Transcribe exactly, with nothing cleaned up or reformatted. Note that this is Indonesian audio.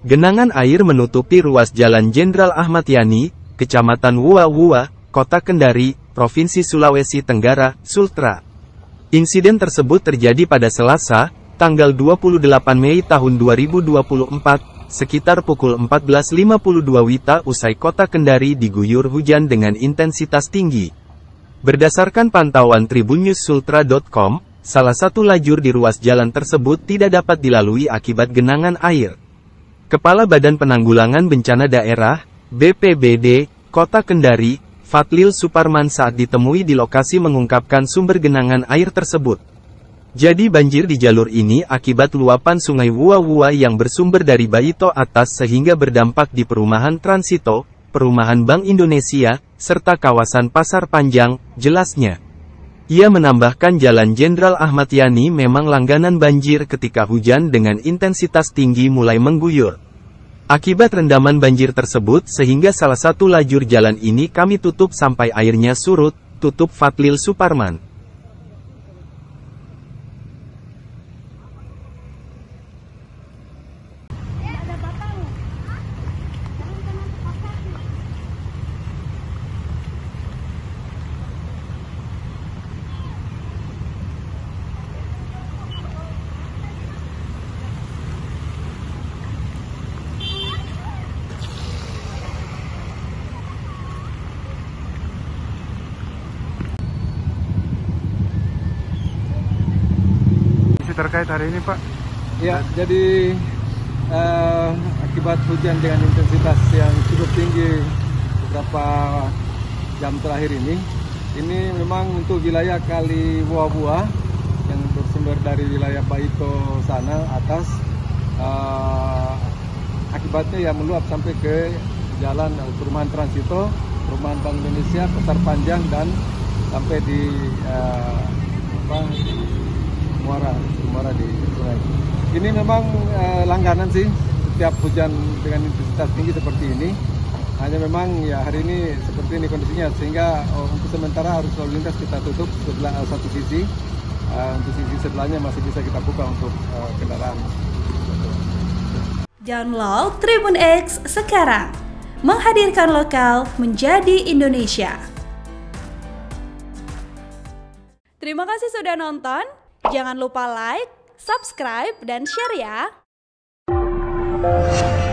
Genangan air menutupi ruas Jalan Jenderal Ahmad Yani, Kecamatan Wua-Wua, Kota Kendari, Provinsi Sulawesi Tenggara, Sultra. Insiden tersebut terjadi pada Selasa, tanggal dua puluh delapan Mei tahun dua ribu dua puluh empat, sekitar pukul empat belas lima puluh dua W I B usai Kota Kendari diguyur hujan dengan intensitas tinggi. Berdasarkan pantauan Tribunnews Sultra titik com, salah satu lajur di ruas jalan tersebut tidak dapat dilalui akibat genangan air. Kepala Badan Penanggulangan Bencana Daerah, B P B D, Kota Kendari, Fadlil Suparman saat ditemui di lokasi mengungkapkan sumber genangan air tersebut. Jadi banjir di jalur ini akibat luapan sungai Wua-Wua yang bersumber dari Baito Atas sehingga berdampak di perumahan Transito, perumahan Bank Indonesia, serta kawasan Pasar Panjang, jelasnya. Ia menambahkan Jalan Jenderal Ahmad Yani memang langganan banjir ketika hujan dengan intensitas tinggi mulai mengguyur. Akibat rendaman banjir tersebut sehingga salah satu lajur jalan ini kami tutup sampai airnya surut, tutup Fadlil Suparman. Terkait hari ini, Pak? Ya, jadi uh, akibat hujan dengan intensitas yang cukup tinggi beberapa jam terakhir ini, ini memang untuk wilayah Kali Wua-Wua yang bersumber dari wilayah Baito sana atas, uh, akibatnya ya meluap sampai ke jalan uh, perumahan Transito, perumahan Bank Indonesia, Pasar Panjang, dan sampai di uh, apa, Muara, Muara di sungai. Ini memang eh, langganan sih setiap hujan dengan intensitas tinggi seperti ini. Hanya memang ya hari ini seperti ini kondisinya, sehingga oh, untuk sementara arus lalu lintas kita tutup sebelah uh, satu sisi. Uh, untuk sisi sebelahnya masih bisa kita buka untuk uh, kendaraan. Download Tribun X sekarang, menghadirkan lokal menjadi Indonesia. Terima kasih sudah nonton. Jangan lupa like, subscribe, dan share ya!